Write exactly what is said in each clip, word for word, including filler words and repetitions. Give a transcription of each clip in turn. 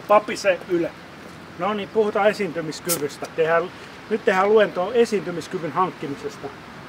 Papise Yle. No niin, puhutaan esiintymiskyvystä. Tehdään, nyt tehdään luento esiintymiskyvyn hankkimisesta.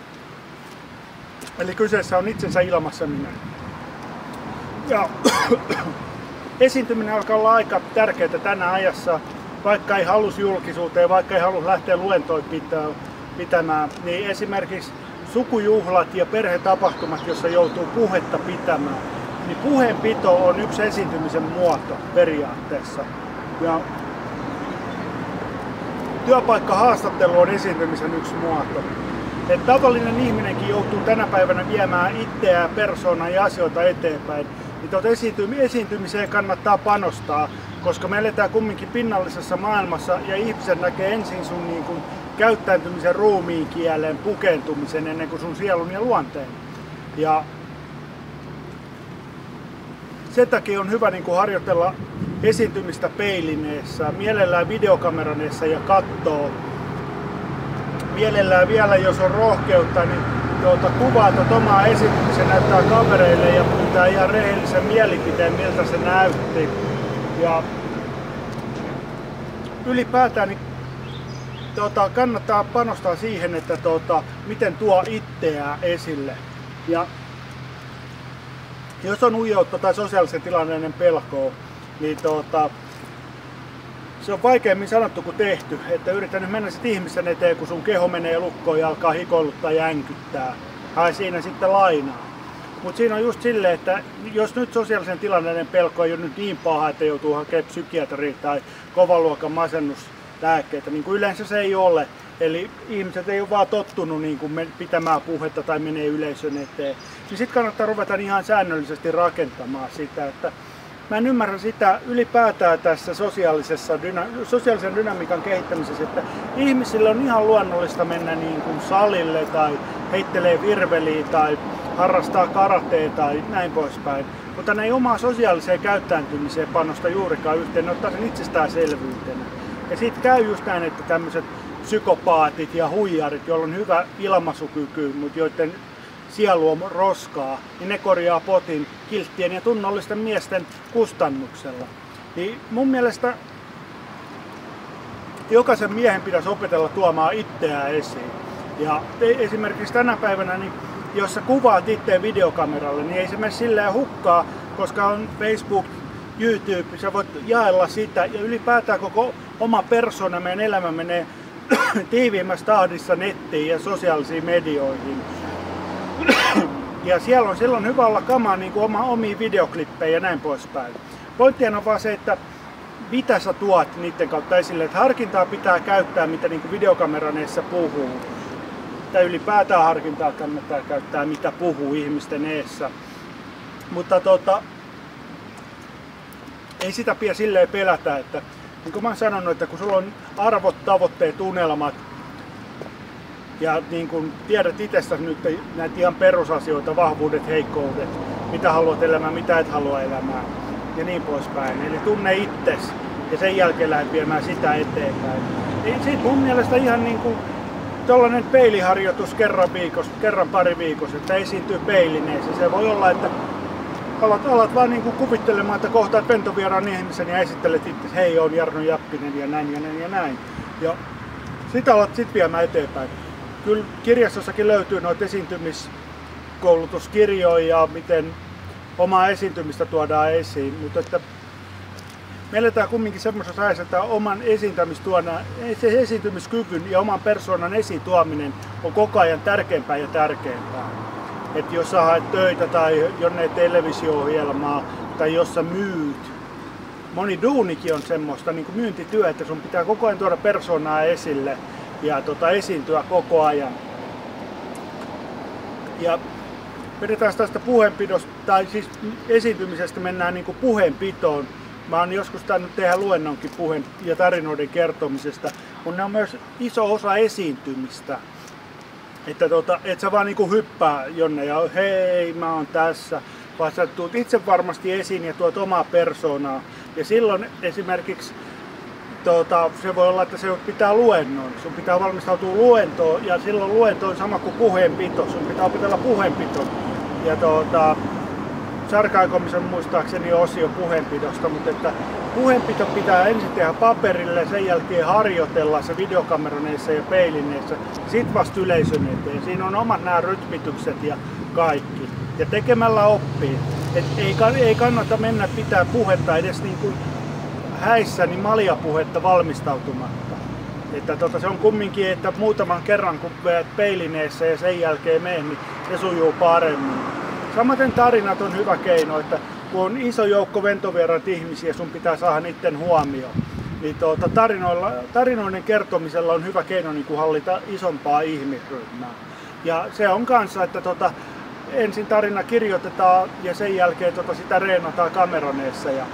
Eli kyseessä on itsensä ilmaiseminen. Ja esiintyminen alkaa olla aika tärkeää tänä ajassa, vaikka ei halus julkisuuteen, vaikka ei halus lähteä luentoja pitämään, niin esimerkiksi sukujuhlat ja perhetapahtumat, jossa joutuu puhetta pitämään, niin puheenpito on yksi esiintymisen muoto periaatteessa. Ja työpaikkahaastattelu on esiintymisen yksi muoto. Et tavallinen ihminenkin joutuu tänä päivänä viemään itseään, persoonaa ja asioita eteenpäin. Niin esiintymiseen kannattaa panostaa, koska me eletään kumminkin pinnallisessa maailmassa ja ihmiset näkee ensin sun niin kuin käyttäytymisen, ruumiin kielen, pukeutumisen ennen kuin sun sielun ja luonteen. Ja sen takia on hyvä niin kuin harjoitella esiintymistä peilineessä, mielellään videokamaran ja kattoo. Mielellään vielä, jos on rohkeutta, niin tuota, kuvaa tuota omaa esiintymisen, näyttää kavereille ja pyytää ihan rehellisen mielipiteen, miltä se näytti. Ja ylipäätään niin, tuota, kannattaa panostaa siihen, että tuota, miten tuo itseään esille. Ja jos on ujoutta tai sosiaalisen tilanteiden pelkoa, niin tuota, se on vaikeammin sanottu kuin tehty, että yritän nyt mennä sit ihmisen eteen, kun sun keho menee lukkoon ja alkaa hikoiluttaa ja änkyttää. Hai siinä sitten lainaa. Mutta siinä on just silleen, että jos nyt sosiaalisen tilanteiden pelko ei ole nyt niin paha, että joutuu hakemaan psykiatria tai kovan luokan masennuslääkkeitä, niin kuin yleensä se ei ole. Eli ihmiset ei ole vaan tottunut niin kuin pitämään puhetta tai menee yleisön eteen. Niin sitten kannattaa ruveta ihan säännöllisesti rakentamaan sitä. Että mä en ymmärrä sitä ylipäätään tässä sosiaalisessa dyna- sosiaalisen dynamiikan kehittämisessä, että ihmisille on ihan luonnollista mennä niin kuin salille tai heittelee virveliä tai harrastaa karatea tai näin poispäin. Mutta ne ei omaa sosiaaliseen käyttäytymiseen panosta juurikaan yhteen, ne ottaa sen itsestäänselvyytenä. Ja siitä käy just näin, että tämmöiset psykopaatit ja huijarit, joilla on hyvä ilmaisukyky, mutta joiden sielu on roskaa, niin ne korjaa potin kilttien ja tunnollisten miesten kustannuksella. Niin mun mielestä jokaisen miehen pitäisi opetella tuomaan itseään esiin. Ja esimerkiksi tänä päivänä, niin jos sä kuvaat itseä videokameralle, niin ei se mene silleen hukkaa, koska on Facebook, YouTube, sä voit jaella sitä ja ylipäätään koko oma persona, meidän elämä menee tiiviimmässä tahdissa nettiin ja sosiaalisiin medioihin. Ja siellä on silloin hyvä olla kamaa niin kuin oma, omia videoklippejä ja näin poispäin. Pointtina on vaan se, että mitä sä tuot niiden kautta esille, että harkintaa pitää käyttää, mitä niin kuin videokameran eessä puhuu. Tai ylipäätään harkintaa kannattaa käyttää, mitä puhuu ihmisten eessä. Mutta tota, ei sitä pidä silleen pelätä, että niin kuin mä oon sanonut, että kun sulla on arvot, tavoitteet, unelmat, ja niin kun tiedät itsestäsi nyt näitä ihan perusasioita, vahvuudet, heikkoudet, mitä haluat elämään, mitä et halua elämään ja niin poispäin. Eli tunne itsesi ja sen jälkeen lähdet viemään sitä eteenpäin. Niin sit mun mielestä ihan niin kuin tollanen peiliharjoitus kerran viikossa, kerran pari viikossa, että esiintyy peilineessä. Se voi olla, että alat, alat vaan niin kuin kuvittelemaan, että kohtaat ventovieraan ihmisen ja esittelet itse, hei, on Jarno Jappinen ja näin ja näin ja näin. Ja sit alat sit viemään eteenpäin. Kyllä kirjastossakin löytyy noita esiintymiskoulutuskirjoja ja miten omaa esiintymistä tuodaan esiin, mutta että me eletään kumminkin semmoisessa ajassa, että oman se esiintymiskyvyn ja oman persoonan esiin tuominen on koko ajan tärkeämpää ja tärkeämpää. Että jos sä haet töitä tai jonne televisio-ohjelmaa tai jos sä myyt, moni duunikin on semmoista niin kuin myyntityö, että sun pitää koko ajan tuoda persoonaa esille ja tota, esiintyä koko ajan. Ja vedetään tästä puheenpidosta, tai siis esiintymisestä mennään niin kuin puheenpitoon. Mä oon joskus tainnut tehdä luennonkin puheen ja tarinoiden kertomisesta, kun ne on myös iso osa esiintymistä. Että tota, et sä vaan niin kuin hyppää jonne ja hei, mä oon tässä, vaan sä tulet itse varmasti esiin ja tuot omaa persoonaa. Ja silloin esimerkiksi Tuota, se voi olla, että se pitää luennon. Sun pitää valmistautua luentoon ja silloin luento on sama kuin puheenpito. Sun pitää opetella puheenpito. Ja tuota, Sarkaikomis on muistaakseni osio puheenpidosta, mutta että puheenpito pitää ensin tehdä paperille, sen jälkeen harjoitella se videokameroneissa ja peilineessä, sit vasta yleisön eteen. Siinä on omat nämä rytmitykset ja kaikki. Ja tekemällä oppii. Et ei, ei kannata mennä pitää puhetta edes niin kuin häissä, niin maljapuhetta valmistautumatta. Että tota, se on kumminkin, että muutaman kerran kun veät peilineessä ja sen jälkeen menet, niin se sujuu paremmin. Samaten tarinat on hyvä keino, että kun on iso joukko ventovieraat ihmisiä, sun pitää saada niiden huomioon. Niin tuota, tarinoilla, tarinoiden kertomisella on hyvä keino niin kuin hallita isompaa ihmisryhmää. Ja se on kanssa, että tota, ensin tarina kirjoitetaan ja sen jälkeen tota, sitä reenataan kameroneessa. Ja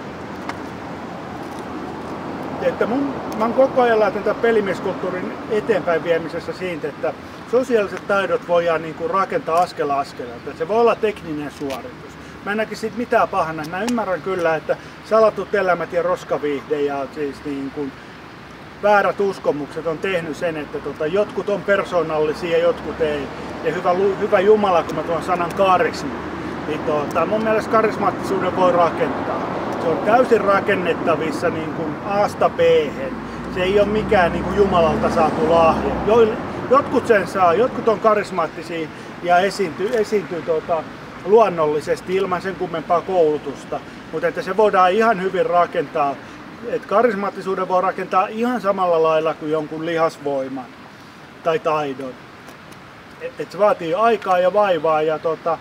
että mun, mä oon koko ajan lähtenyt tämän pelimieskulttuurin eteenpäin viemisessä siitä, että sosiaaliset taidot voidaan niin kuin rakentaa askel askeleelta. Se voi olla tekninen suoritus. Mä en näkisi siitä mitään pahana. Mä ymmärrän kyllä, että salatut elämät ja roskaviihde ja siis niin kuin väärät uskomukset on tehnyt sen, että tota, jotkut on persoonallisia ja jotkut ei. Ja hyvä, hyvä Jumala, kun mä tuon sanan karisma, niin tota, mun mielestä karismaattisuuden voi rakentaa. Se on täysin rakennettavissa niin kuin A:sta B:hen. Se ei ole mikään niin kuin Jumalalta saatu lahja. Jotkut sen saa, jotkut on karismaattisia ja esiintyy, esiintyy tuota, luonnollisesti ilman sen kummempaa koulutusta. Mutta että se voidaan ihan hyvin rakentaa. Et karismaattisuuden voi rakentaa ihan samalla lailla kuin jonkun lihasvoiman tai taidon. Et, et se vaatii aikaa ja vaivaa ja tota,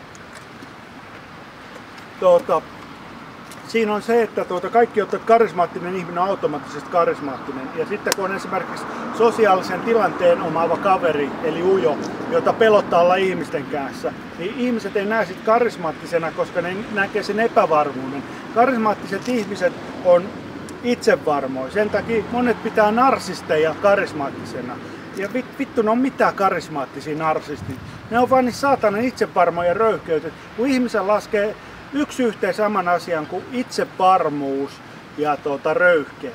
tota, siinä on se, että tuota, kaikki ottaa, että karismaattinen ihminen on automaattisesti karismaattinen. Ja sitten kun on esimerkiksi sosiaalisen tilanteen omaava kaveri, eli ujo, jota pelottaa olla ihmisten kanssa, niin ihmiset ei näe sitä karismaattisena, koska ne näkee sen epävarmuuden. Karismaattiset ihmiset on itsevarmoja. Sen takia monet pitää narsisteja karismaattisena. Ja vittu, ne on mitään karismaattisia narsistit. Ne on vaan niin saatanan itsevarmoja röyhkeyttä. Kun ihmisen laskee yksi yhteen saman asian kuin itsevarmuus ja tuota, röyhkeys.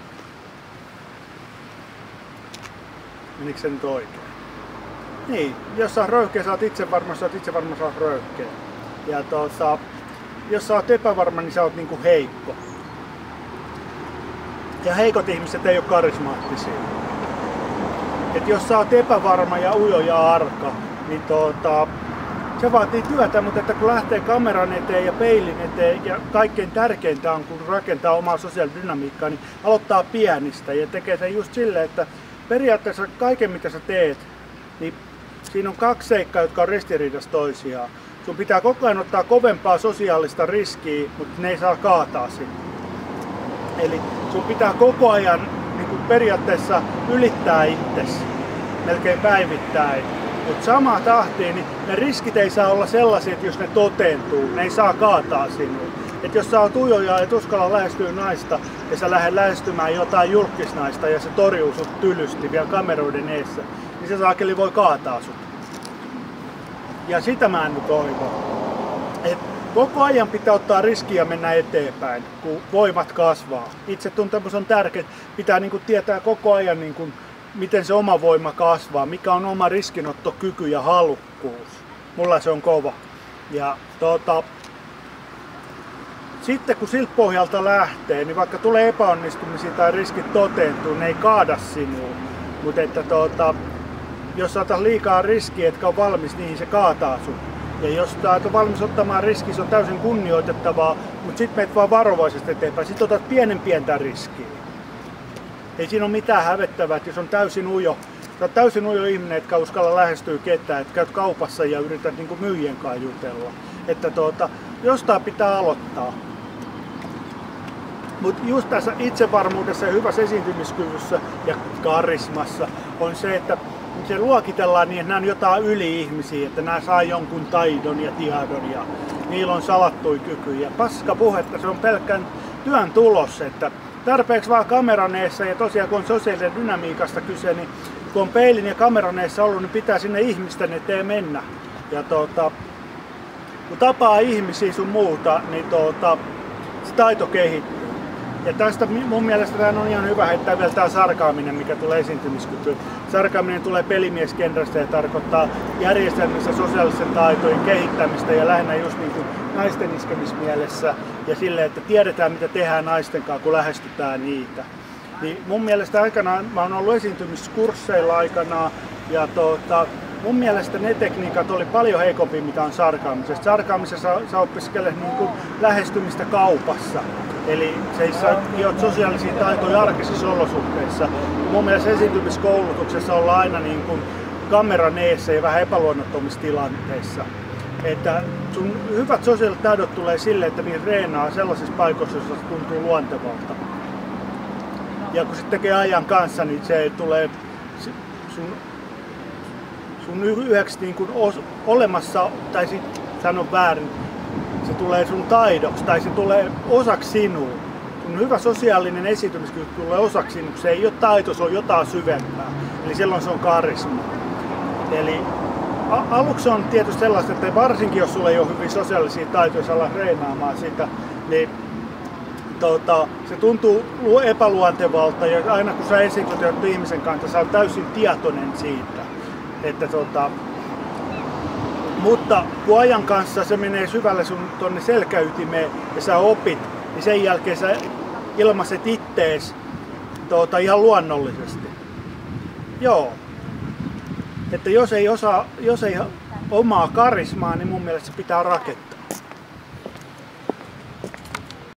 Menikö se nyt oikein? Niin, jos sä oot röyhkeä, sä oot itsevarma, sä oot itsevarma, sä oot röyhkeä. Ja tuota, jos sä oot epävarma, niin sä oot niinku heikko. Ja heikot ihmiset ei ole karismaattisia. Et jos sä oot epävarma ja ujo ja arka, niin tuota, se vaatii työtä, mutta että kun lähtee kameran eteen ja peilin eteen ja kaikkein tärkeintä on, kun rakentaa omaa sosiaalidynamiikkaa, niin aloittaa pienistä ja tekee sen just silleen, että periaatteessa kaiken mitä sä teet, niin siinä on kaksi seikkaa, jotka on ristiriidassa toisiaan. Sun pitää koko ajan ottaa kovempaa sosiaalista riskiä, mutta ne ei saa kaataa sinne. Eli sun pitää koko ajan niin kuin periaatteessa ylittää itsesi, melkein päivittäin. Mutta samaa tahtiin, niin ne riskit ei saa olla sellaisia, että jos ne toteentuu, ne ei saa kaataa sinua. Että jos sä oot ujo ja et uskalla lähestyä naista ja sä lähdet lähestymään jotain julkisnaista ja se torjuu sut tylysti vielä kameroiden eessä, niin se saakeli voi kaataa sut. Ja sitä mä en nyt toivo. Et koko ajan pitää ottaa riskiä mennä eteenpäin, kun voimat kasvaa. Itsetuntemus on tärkeä. Pitää niinku tietää koko ajan, niinku, miten se oma voima kasvaa, mikä on oma riskinottokyky ja halukkuus. Mulla se on kova. Ja tota, sitten kun siltä pohjalta lähtee, niin vaikka tulee epäonnistumisia tai riskit toteutuu, ne ei kaada sinua. Mutta että tota, jos sä otat liikaa riskiä, etkä ole valmis, niin se kaataa sun. Ja jos sä oot valmis ottamaan riskiä, se on täysin kunnioitettavaa, mutta sit meet vaan varovaisesti eteenpäin. Sit otat pienen pientä riskiä. Ei siinä ole mitään hävettävää, että jos on täysin ujo, sä oot täysin ujo ihminen, etkä uskalla lähestyä ketään, että käyt kaupassa ja yrität niinku myyjien kanssa jutella. Että tuota, jostain pitää aloittaa. Mutta just tässä itsevarmuudessa ja hyvässä esiintymiskyvyssä ja karismassa on se, että se luokitellaan niin, että nämä on jotain yli-ihmisiä, että nämä saa jonkun taidon ja tiedon ja niillä on salattuja kykyjä. Paska puhetta, se on pelkkän työn tulos, että tarpeeksi vaan kameran eessä ja tosiaan kun on sosiaalisen dynamiikasta kyse, niin kun on peilin ja kameran eessä ollut, niin pitää sinne ihmisten eteen mennä. Ja tuota, kun tapaa ihmisiä sun muuta, niin tuota, se taito kehittyy. Ja tästä mun mielestä tämä on ihan hyvä heittää vielä tämä sarkaaminen, mikä tulee esiintymiskykyyn. Sarkaaminen tulee pelimieskentästä ja tarkoittaa järjestelmissä sosiaalisten taitojen kehittämistä ja lähinnä just niin kuin naisten iskemismielessä ja sille, että tiedetään mitä tehdään naisten kanssa, kun lähestytään niitä. Niin mun mielestä aikanaan, mä oon ollut esiintymiskursseilla aikanaan ja tuota, mun mielestä ne tekniikat oli paljon heikompia mitä on sarkaamisessa. Sarkaamisessa sä opiskelet niin kuin lähestymistä kaupassa. Eli se sä oot sosiaalisia taitoja arkisissa olosuhteissa. Mun mielestä esiintymiskoulutuksessa ollaan aina niin kuin kameran eessä ja vähän epäluonnottomissa tilanteissa. Että sun hyvät sosiaaliset taidot tulee sille, että niitä reenaa sellaisissa paikoissa, joissa se tuntuu luontevalta. Ja kun sitten tekee ajan kanssa, niin se tulee sun, sun yhdeksi niin kuin os, olemassa, tai sit sanon väärin, se tulee sun taidoksi tai se tulee osaksi sinua. Sun hyvä sosiaalinen esiintymiskyky tulee osaksi sinua. Se ei ole taito, se on jotain syvempää. Eli silloin se on karisma. Eli aluksi on tietysti sellaista, että varsinkin jos sulla ei ole hyviä sosiaalisia taitoja, jos alat treenaamaan sitä, niin tota, se tuntuu epäluontevalta ja aina kun sä esiintyt ihmisen kanssa, sä oot täysin tietoinen siitä. Että, tota, mutta kun ajan kanssa se menee syvälle sun tonne selkäytimeen ja sä opit, niin sen jälkeen sä ilmaiset ittees tota, ihan luonnollisesti. Joo. Että jos ei, osaa, jos ei omaa karismaa, niin mun mielestä se pitää rakentaa.